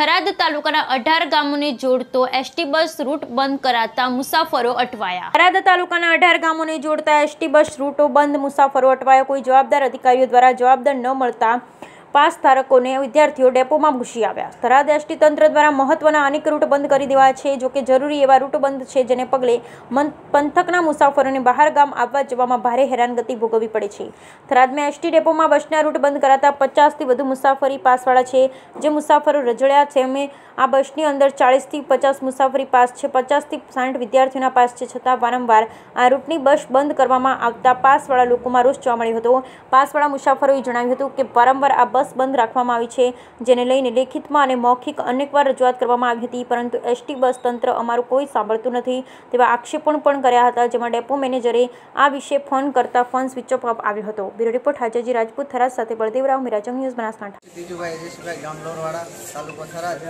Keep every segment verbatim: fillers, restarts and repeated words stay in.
થરાદ તાલુકાના અઢાર ગામોને જોડતો એસટી બસ રૂટ બંધ કરાતા મુસાફરો અટવાયા। થરાદ તાલુકાના અઢાર ગામોને જોડતા એસટી બસ રૂટો બંધ, મુસાફરો અટવાયા। કોઈ જવાબદાર અધિકારીઓ દ્વારા જવાબદાર ન મળતા પાસ ધારકોને વિદ્યાર્થીઓ ડેપોમાં ઘૂસી આવ્યા। થરાદ એસટી તંત્ર દ્વારા મહત્વના અનેક રૂટ બંધ કરી દેવાયા છે। જો કે જરૂરી એવા રૂટ બંધ છે, જેને પગલે પંથકના મુસાફરોને બહાર ગામ આવવા જવામાં ભારે હેરાનગતિ ભોગવવી પડે છે। થરાદમાં એસટી ડેપોમાં બસના રૂટ બંધ કરાતા પચાસથી વધુ મુસાફરી પાસવાળા છે, જે મુસાફરો રજળ્યા છે। અમે આ બસની અંદર ચાલીસથી પચાસ મુસાફરી પાસ છે, પચાસથી સાઠ વિદ્યાર્થીઓના પાસ છે, છતાં વારંવાર આ રૂટની બસ બંધ કરવામાં આવતા પાસવાળા લોકોમાં રોષ જોવા મળ્યો હતો। પાસવાળા મુસાફરોએ જણાવ્યું હતું કે વારંવાર આ બસ બંધ રાખવામાં આવી છે, જેને લઈને લેખિતમાં અને મૌખિક અનેકવાર રજૂઆત કરવામાં આવી હતી, પરંતુ એસટી બસ તંત્ર અમારું કોઈ સાંભળતું નથી તેવા આક્ષેપો પણ કર્યા હતા, જેમાં ડેપો મેનેજરે આ વિશે ફોન કરતા ફોન સ્વિચ ઓફ આવ્યો હતો। બ્યુરો રિપોર્ટ હાજાજી રાજપૂત, થરાદ સાથે બળદેવરાવ, મિરાજંગ ન્યૂઝ, બનાસકાંઠા। તીજુભાઈ જયેશભાઈ, ગામ લોરવાડા, તાલુકો થરાદ।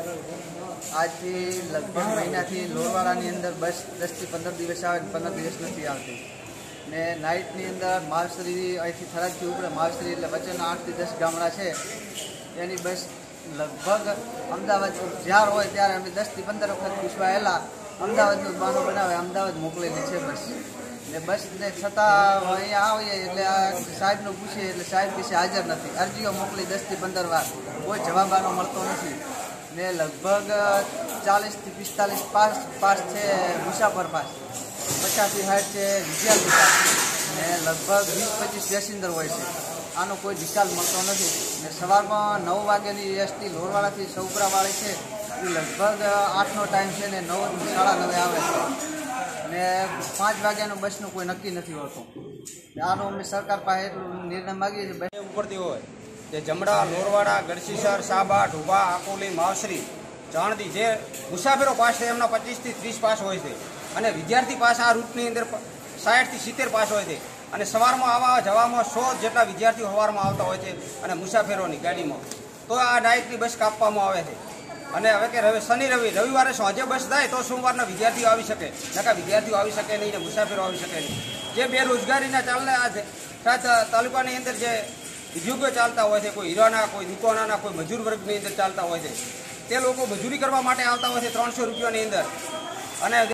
આજથી લગભગ મહિનાથી લોરવાડાની અંદર બસ દસથી પંદર દિવસ આવે, પંદર દિવસ નથી આવતી ને નાઇટની અંદર માવસરી અહીંથી થરાદથી ઉપરે માવસરી એટલે વચ્ચેના આઠથી દસ ગામડા છે, એની બસ લગભગ અમદાવાદ જ્યાં હોય ત્યારે અમે દસથી પંદર વખત પૂછવાયેલા, અમદાવાદનું બહાનું બનાવે અમદાવાદ મોકલેલી છે બસ ને બસને છતાં અહીંયા આવીએ એટલે સાહેબનું પૂછીએ એટલે સાહેબ વિશે હાજર નથી। અરજીઓ મોકલી દસથી પંદર વાર, કોઈ જવાબ આનો મળતો નથી ને લગભગ ચાલીસથી પિસ્તાલીસ પાસ પાસ છે મુસાફર પાસ, પચાસથી સાઠ છે વિદ્યાર્થી પાસ ને લગભગ વીસ પચીસ પેસેન્જર હોય છે। આનો કોઈ નિકાલ મળતો નથી ને સવારમાં નવ વાગ્યાની એસટી લોરવાડાથી સૌપરાવાળી છે એ લગભગ આઠનો ટાઈમ છે ને નવ સાડા નવે આવે છે ને પાંચ વાગ્યાનું બસનું કોઈ નક્કી નથી હોતું। આનો અમે સરકાર પાસે એટલું નિર્ણય માગીએ છીએ બસ ઉપરથી હોય જે જમડા, લોરવાડા, ગઢસીસર, સાબા, ઢુભા, આકોલી, માવસરી, ચાણદી જે મુસાફરો પાસ છે એમના પચીસથી ત્રીસ પાસ હોય છે અને વિદ્યાર્થી પાસ આ રૂટની અંદર સાઠથી સિત્તેર પાસ હોય છે અને સવારમાં આવવા જવામાં સો જેટલા વિદ્યાર્થીઓ સવારમાં આવતા હોય છે અને મુસાફરોની ગાડીમાં તો આ નાઇટની બસ કાપવામાં આવે છે અને હવે કે રવિ શનિ રવિ રવિવારે સાંજે બસ થાય તો સોમવારના વિદ્યાર્થીઓ આવી શકે, નકા વિદ્યાર્થીઓ આવી શકે નહીં ને મુસાફરો આવી શકે નહીં। જે બેરોજગારીના ચાલને આ તાલુકાની અંદર જે ઉદ્યોગો ચાલતા હોય છે, કોઈ હીરાના, કોઈ દુકાનોના, કોઈ મજૂર વર્ગની અંદર ચાલતા હોય છે, તે લોકો મજૂરી કરવા માટે આવતા હોય છે ત્રણસો રૂપિયાની અંદર અને